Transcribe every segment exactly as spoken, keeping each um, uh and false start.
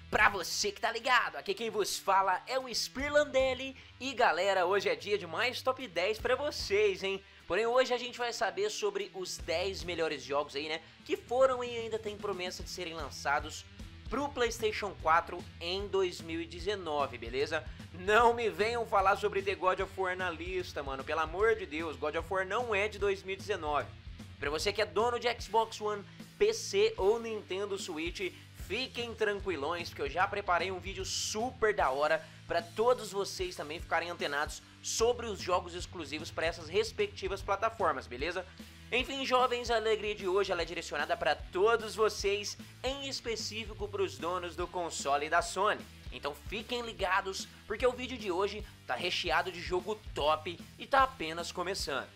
Pra você que tá ligado, aqui quem vos fala é o Spirlandelli. E galera, hoje é dia de mais top dez pra vocês, hein? Porém hoje a gente vai saber sobre os dez melhores jogos aí, né? Que foram e ainda tem promessa de serem lançados pro PlayStation quatro em dois mil e dezenove, beleza? Não me venham falar sobre The God of War na lista, mano. Pelo amor de Deus, God of War não é de dois mil e dezenove. Pra você que é dono de Xbox One, P C ou Nintendo Switch, fiquem tranquilões, porque eu já preparei um vídeo super da hora para todos vocês também ficarem antenados sobre os jogos exclusivos para essas respectivas plataformas, beleza? Enfim, jovens, a alegria de hoje ela é direcionada para todos vocês, em específico para os donos do console da Sony. Então fiquem ligados, porque o vídeo de hoje tá recheado de jogo top e tá apenas começando.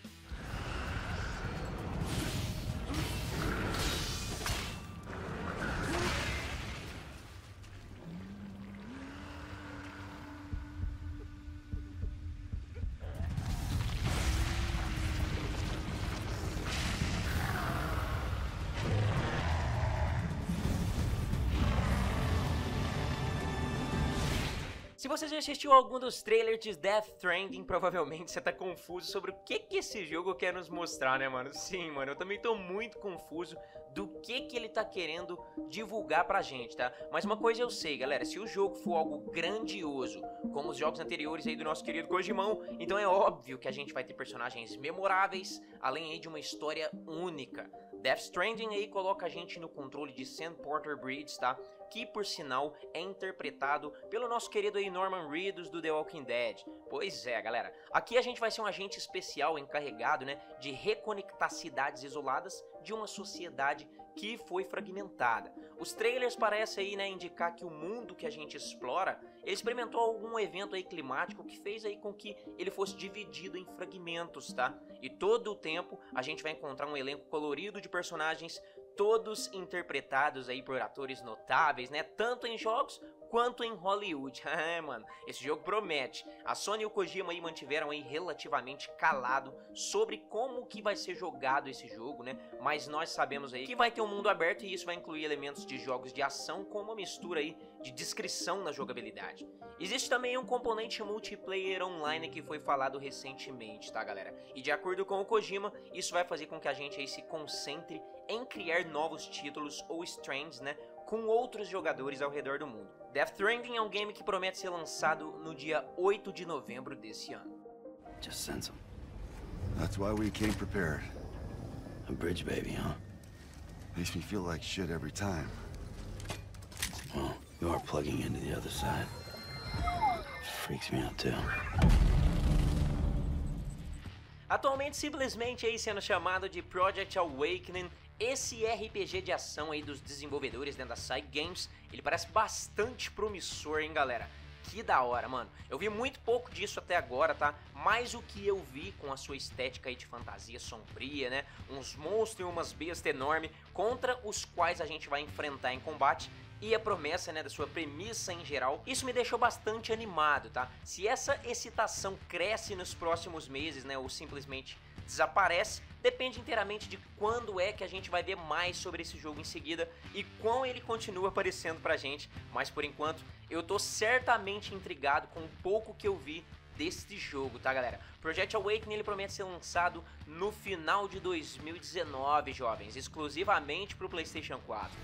Se você já assistiu algum dos trailers de Death Stranding, provavelmente você tá confuso sobre o que que esse jogo quer nos mostrar, né, mano? Sim, mano, eu também tô muito confuso do que que ele tá querendo divulgar pra gente, tá? Mas uma coisa eu sei, galera, se o jogo for algo grandioso, como os jogos anteriores aí do nosso querido Kojimão, então é óbvio que a gente vai ter personagens memoráveis, além aí de uma história única. Death Stranding aí coloca a gente no controle de Sam Porter Bridges, tá? Que por sinal é interpretado pelo nosso querido aí Norman Reedus do The Walking Dead. Pois é, galera, aqui a gente vai ser um agente especial encarregado, né, de reconectar cidades isoladas de uma sociedade que foi fragmentada. Os trailers parecem aí, né, indicar que o mundo que a gente explora, ele experimentou algum evento aí climático que fez aí com que ele fosse dividido em fragmentos, tá? E todo o tempo a gente vai encontrar um elenco colorido de personagens, todos interpretados aí por atores notáveis, né, tanto em jogos quanto em Hollywood. É, mano, esse jogo promete. A Sony e o Kojima aí mantiveram aí relativamente calado sobre como que vai ser jogado esse jogo, né? Mas nós sabemos aí que vai ter um mundo aberto e isso vai incluir elementos de jogos de ação com uma mistura aí de descrição na jogabilidade. Existe também um componente multiplayer online que foi falado recentemente, tá, galera? E de acordo com o Kojima, isso vai fazer com que a gente aí se concentre em criar novos títulos ou strands, né, com outros jogadores ao redor do mundo. Death Stranding é um game que promete ser lançado no dia oito de novembro desse ano. Just sense them. That's why we came prepared. A bridge baby, huh? Makes me feel like shit every time. Well, you are plugging into the other side. Freaks me out too. Atualmente simplesmente aí sendo chamado de Project Awakening, esse R P G de ação aí dos desenvolvedores dentro da Side Games, ele parece bastante promissor, hein, galera? Que da hora, mano. Eu vi muito pouco disso até agora, tá? Mas o que eu vi com a sua estética aí de fantasia sombria, né? Uns monstros e umas bestas enormes contra os quais a gente vai enfrentar em combate. E a promessa, né, da sua premissa em geral, isso me deixou bastante animado, tá? Se essa excitação cresce nos próximos meses, né, ou simplesmente desaparece, depende inteiramente de quando é que a gente vai ver mais sobre esse jogo em seguida e quão ele continua aparecendo pra gente, mas por enquanto eu tô certamente intrigado com o pouco que eu vi deste jogo, tá, galera? Project Awakening ele promete ser lançado no final de dois mil e dezenove, jovens, exclusivamente pro PlayStation quatro.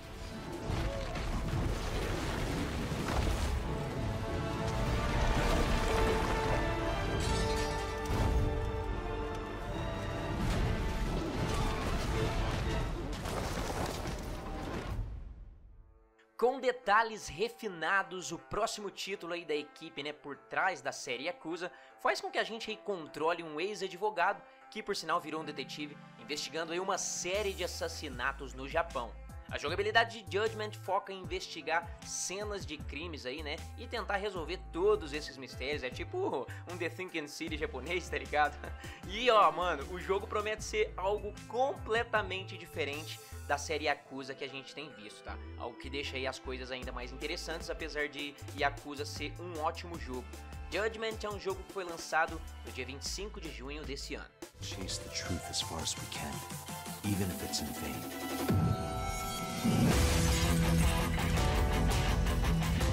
Com detalhes refinados, o próximo título aí da equipe, né, por trás da série Yakuza, faz com que a gente aí controle um ex-advogado, que por sinal virou um detetive, investigando aí uma série de assassinatos no Japão. A jogabilidade de Judgment foca em investigar cenas de crimes aí, né, e tentar resolver todos esses mistérios, é tipo um The Thinking City japonês, tá ligado? E ó, mano, o jogo promete ser algo completamente diferente da série Yakuza que a gente tem visto, tá? Algo que deixa aí as coisas ainda mais interessantes, apesar de Yakuza ser um ótimo jogo. Judgment é um jogo que foi lançado no dia vinte e cinco de junho desse ano. Chase the truth as far as we can, even if it's in vain.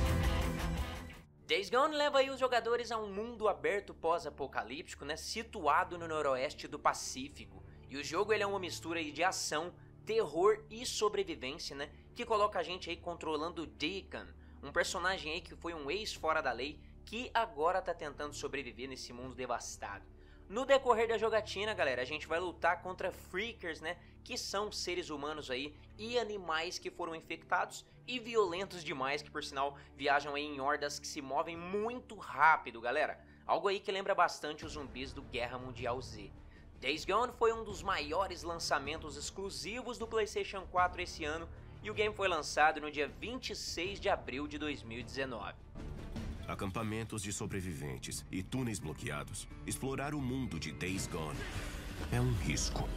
Days Gone leva aí os jogadores a um mundo aberto pós-apocalíptico, né, situado no noroeste do Pacífico. E o jogo ele é uma mistura aí de ação, terror e sobrevivência, né, que coloca a gente aí controlando Deacon, um personagem aí que foi um ex fora da lei, que agora tá tentando sobreviver nesse mundo devastado. No decorrer da jogatina, galera, a gente vai lutar contra Freakers, né, que são seres humanos aí e animais que foram infectados e violentos demais, que por sinal viajam aí em hordas que se movem muito rápido, galera. Algo aí que lembra bastante os zumbis do Guerra Mundial Z. Days Gone foi um dos maiores lançamentos exclusivos do PlayStation quatro esse ano e o game foi lançado no dia vinte e seis de abril de dois mil e dezenove. Acampamentos de sobreviventes e túneis bloqueados. Explorar o mundo de Days Gone é um risco.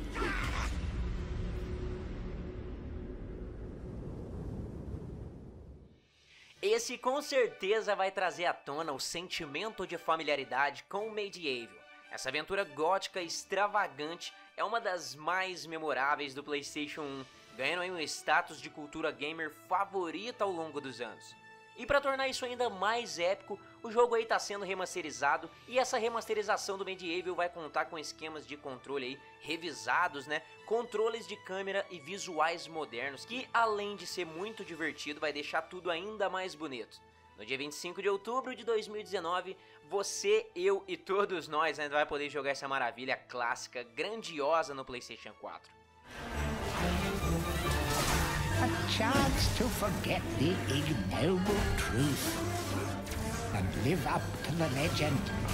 Esse com certeza vai trazer à tona o sentimento de familiaridade com o Medieval. Essa aventura gótica extravagante é uma das mais memoráveis do PlayStation um, ganhando aí um status de cultura gamer favorita ao longo dos anos. E para tornar isso ainda mais épico, o jogo aí tá sendo remasterizado e essa remasterização do Medieval vai contar com esquemas de controle aí revisados, né? Controles de câmera e visuais modernos, que além de ser muito divertido, vai deixar tudo ainda mais bonito. No dia vinte e cinco de outubro de dois mil e dezenove, você, eu e todos nós ainda vai poder jogar essa maravilha clássica, grandiosa no PlayStation quatro. A chance to forget the ignoble truth and live up to the legend.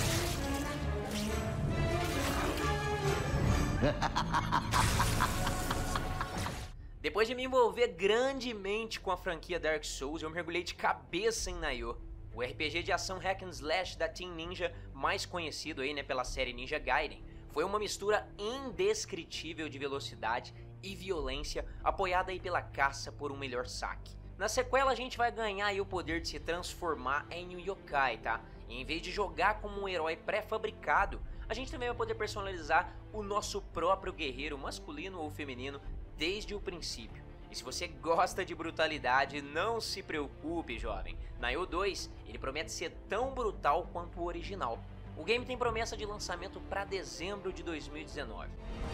Depois de me envolver grandemente com a franquia Dark Souls, eu mergulhei de cabeça em Nioh, o R P G de ação hack and slash da Team Ninja, mais conhecido aí, né, pela série Ninja Gaiden. Foi uma mistura indescritível de velocidade e violência, apoiada aí pela caça por um melhor saque. Na sequela a gente vai ganhar aí o poder de se transformar em um yokai, tá? E em vez de jogar como um herói pré-fabricado, a gente também vai poder personalizar o nosso próprio guerreiro, masculino ou feminino, desde o princípio. E se você gosta de brutalidade, não se preocupe, jovem. Nioh dois, ele promete ser tão brutal quanto o original. O game tem promessa de lançamento para dezembro de dois mil e dezenove.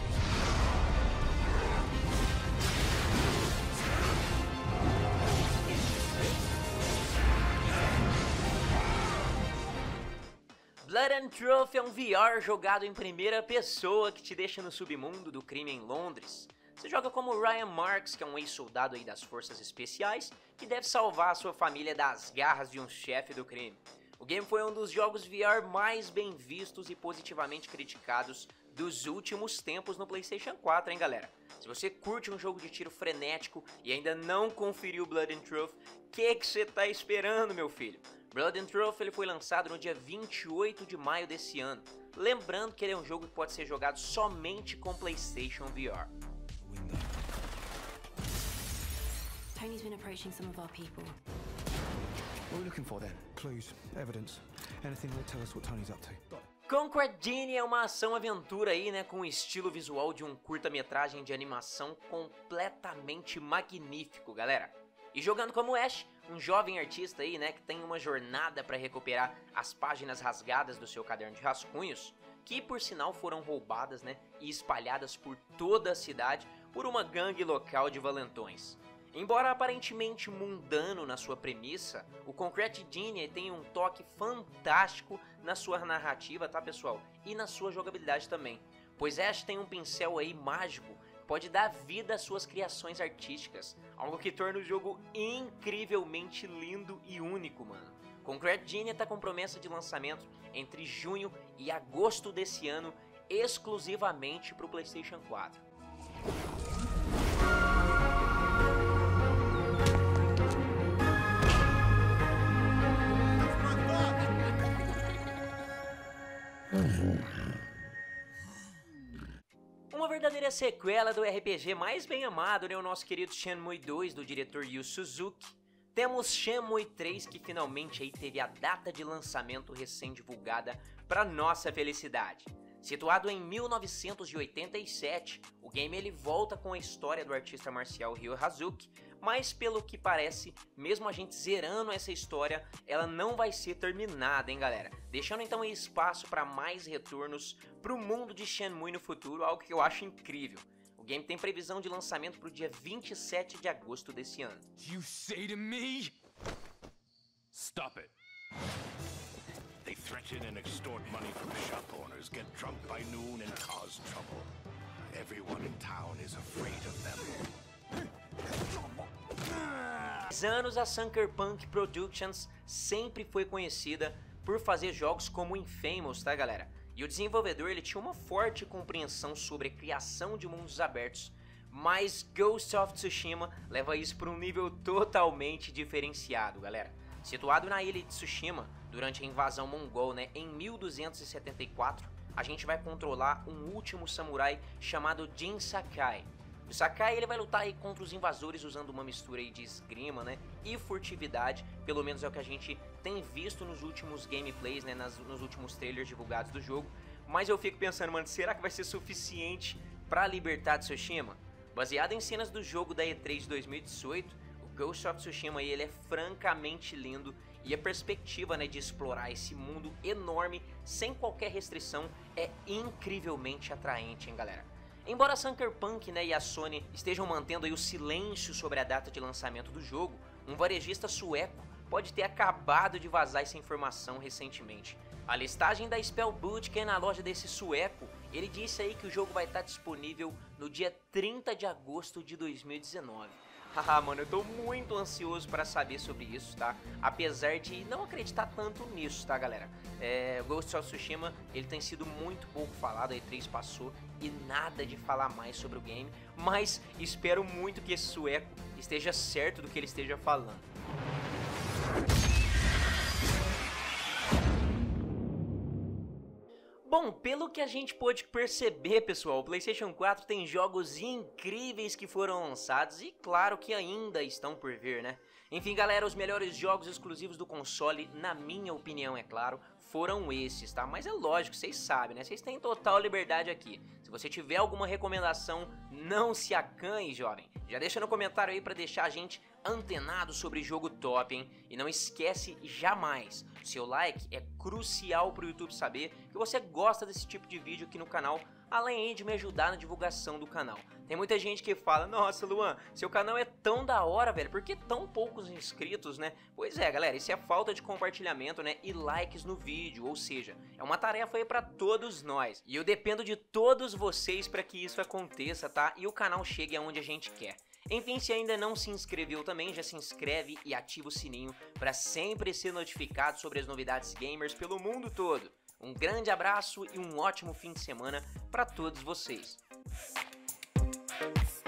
Blood and Truth é um V R jogado em primeira pessoa que te deixa no submundo do crime em Londres. Você joga como Ryan Marks, que é um ex-soldado aí das forças especiais, que deve salvar a sua família das garras de um chefe do crime. O game foi um dos jogos V R mais bem vistos e positivamente criticados dos últimos tempos no PlayStation quatro, hein, galera? Se você curte um jogo de tiro frenético e ainda não conferiu Blood and Truth, o que que você tá esperando, meu filho? Blood and Truth ele foi lançado no dia vinte e oito de maio desse ano. Lembrando que ele é um jogo que pode ser jogado somente com PlayStation V R. Tony's been approaching some of our people. What are we looking for then? Clues, evidence, anything that will tell us what Tony's up to. Conquer Genie é uma ação-aventura aí, né, com o estilo visual de um curta-metragem de animação completamente magnífico, galera. E jogando como Ash, um jovem artista aí, né, que tem uma jornada para recuperar as páginas rasgadas do seu caderno de rascunhos, que por sinal foram roubadas, né, e espalhadas por toda a cidade por uma gangue local de valentões. Embora aparentemente mundano na sua premissa, o Concrete Genie tem um toque fantástico na sua narrativa, tá, pessoal? E na sua jogabilidade também. Pois Ash tem um pincel aí mágico, pode dar vida às suas criações artísticas, algo que torna o jogo incrivelmente lindo e único, mano. Concrete Genie tá com promessa de lançamento entre junho e agosto desse ano, exclusivamente para o PlayStation quatro. Uma verdadeira sequela do R P G mais bem amado, né, o nosso querido Shenmue dois, do diretor Yu Suzuki. Temos Shenmue três, que finalmente aí teve a data de lançamento recém-divulgada para nossa felicidade. Situado em mil novecentos e oitenta e sete, o game ele volta com a história do artista marcial Ryo Hazuki, mas pelo que parece, mesmo a gente zerando essa história, ela não vai ser terminada, hein galera? Deixando então aí espaço para mais retornos pro mundo de Shenmue no futuro, algo que eu acho incrível. O game tem previsão de lançamento pro dia vinte e sete de agosto desse ano. You say to me? Stop it. They threaten and extort money from shop owners, get drunk by noon and cause trouble. Everyone in town is afraid of them. Há anos a Sucker Punch Productions sempre foi conhecida por fazer jogos como Infamous, tá galera? E o desenvolvedor ele tinha uma forte compreensão sobre a criação de mundos abertos, mas Ghost of Tsushima leva isso para um nível totalmente diferenciado, galera. Situado na ilha de Tsushima, durante a invasão mongol, né, em mil duzentos e setenta e quatro, a gente vai controlar um último samurai chamado Jin Sakai. O Sakai ele vai lutar aí contra os invasores usando uma mistura aí de esgrima, né, e furtividade, pelo menos é o que a gente tem visto nos últimos gameplays, né, nas, nos últimos trailers divulgados do jogo. Mas eu fico pensando, mano, será que vai ser suficiente para libertar Tsushima? Baseado em cenas do jogo da E três de dois mil e dezoito, o Ghost of Tsushima ele é francamente lindo e a perspectiva, né, de explorar esse mundo enorme sem qualquer restrição é incrivelmente atraente, hein, galera? Embora a Sucker Punch, né, e a Sony estejam mantendo aí o silêncio sobre a data de lançamento do jogo, um varejista sueco pode ter acabado de vazar essa informação recentemente. A listagem da Spellbook, que é na loja desse sueco, ele disse aí que o jogo vai estar disponível no dia trinta de agosto de dois mil e dezenove. Haha, mano, eu tô muito ansioso para saber sobre isso, tá? Apesar de não acreditar tanto nisso, tá, galera? É, Ghost of Tsushima, ele tem sido muito pouco falado, a E três passou e nada de falar mais sobre o game, mas espero muito que esse sueco esteja certo do que ele esteja falando. Bom, pelo que a gente pôde perceber, pessoal, o PlayStation quatro tem jogos incríveis que foram lançados e claro que ainda estão por vir, né? Enfim, galera, os melhores jogos exclusivos do console, na minha opinião, é claro, foram esses, tá? Mas é lógico, vocês sabem, né? Vocês têm total liberdade aqui. Se você tiver alguma recomendação, não se acanhe, jovem. Já deixa no comentário aí pra deixar a gente antenado sobre jogo top, hein? E não esquece jamais, seu like é crucial pro YouTube saber que você gosta desse tipo de vídeo aqui no canal, além de me ajudar na divulgação do canal. Tem muita gente que fala, nossa Luan, seu canal é tão da hora, velho, por que tão poucos inscritos, né? Pois é, galera, isso é falta de compartilhamento, né, e likes no vídeo, ou seja, é uma tarefa aí pra todos nós. E eu dependo de todos vocês pra que isso aconteça, tá? E o canal chegue aonde a gente quer. Enfim, se ainda não se inscreveu também, já se inscreve e ativa o sininho para sempre ser notificado sobre as novidades gamers pelo mundo todo. Um grande abraço e um ótimo fim de semana para todos vocês.